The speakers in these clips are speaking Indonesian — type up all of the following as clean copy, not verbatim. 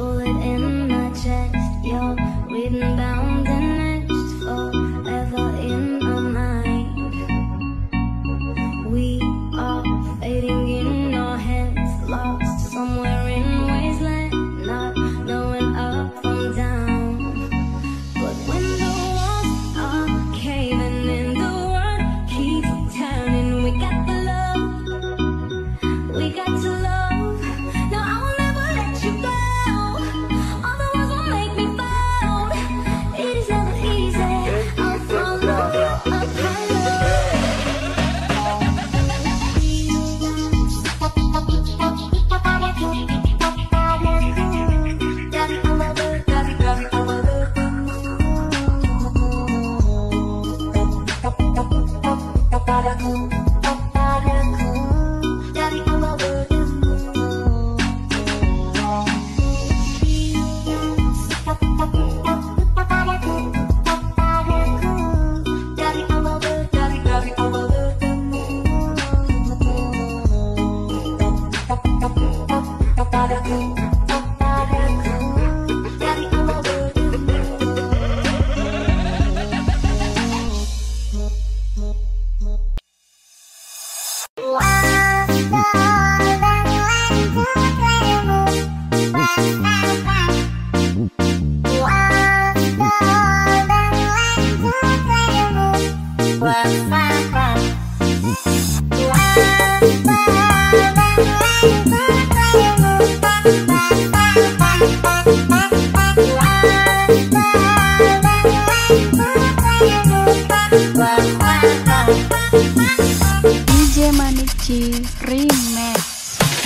bullet in my chest. You're written, bound, and etched forever in my mind. We are fading in our heads, lost somewhere in wasteland, not knowing up from down. But when the walls are caving in, the world keeps turning. We got the love, we got to love. No, I will never let you go. All the words will make me fold. It is never easy. I'll follow DJ Manici Remix.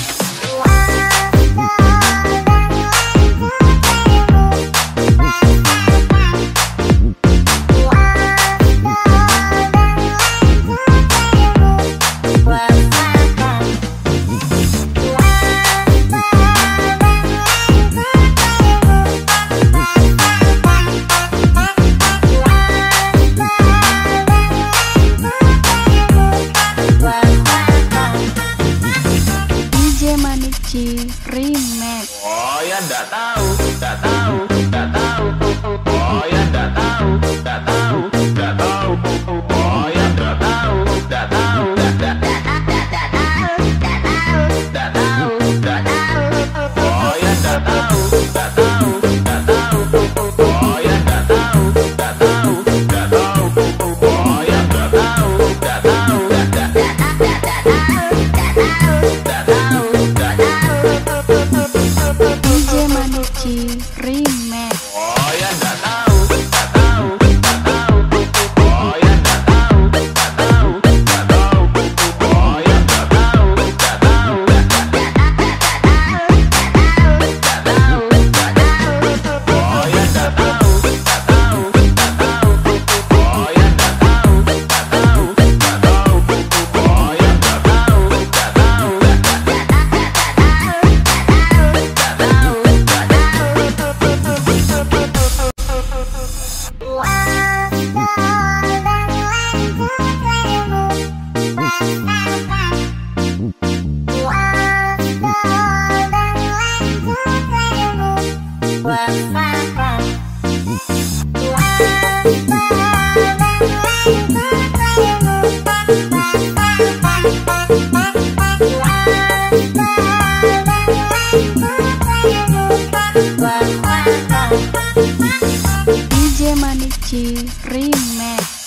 Remix. Oh ya nggak tahu, nggak tahu, nggak tahu. Oh ya nggak tahu, nggak tahu, nggak tahu. Oh ya nggak tahu, nggak tahu, nggak tahu, nggak tahu, nggak tahu. Oh ya nggak tahu, nggak tahu, nggak tahu. Oh ya nggak tahu, nggak tahu, nggak tahu. Oh ya nggak tahu, nggak tahu, nggak tahu. DJ Manici Remix. Oh ya nggak tahu, nggak tahu, nggak tahu. Oh ya nggak tahu, nggak tahu, nggak tahu. Oh ya nggak tahu, nggak tahu, nggak tahu, nggak tahu, nggak tahu. Oh ya nggak tahu, nggak tahu, nggak tahu. Oh ya nggak tahu, nggak tahu, nggak tahu. Oh ya nggak tahu, nggak tahu, DJ Manici Remix.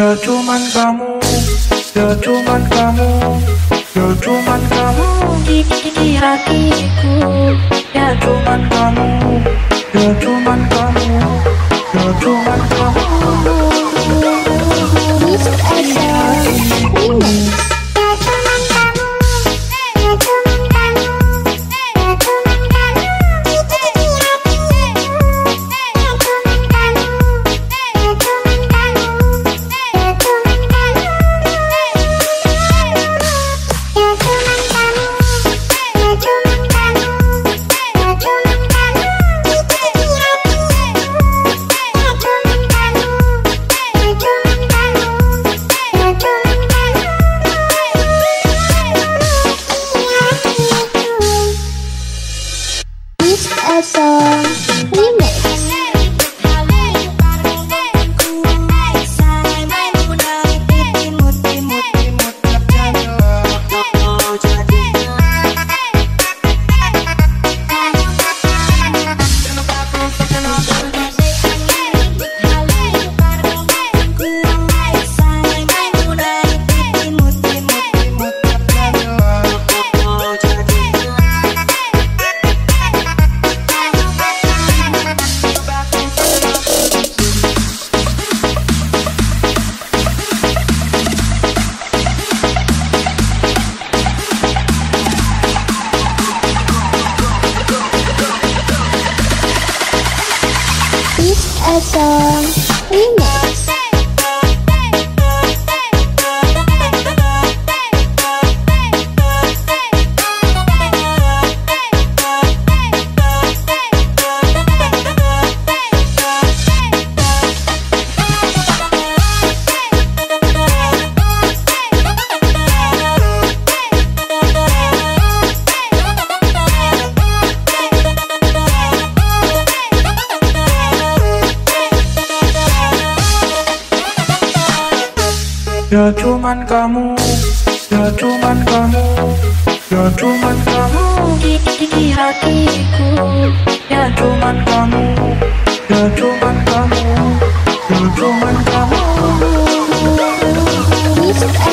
ya cuman kamu, ya cuman kamu, ya cuman kamu di hatiku, ya cuman kamu, ya cuman kamu, ya cuman kamu di hatiku. Ya cuman kamu, ya cuman kamu, ya cuman kamu di hatiku, ya cuman kamu, ya cuman kamu, ya cuman kamu.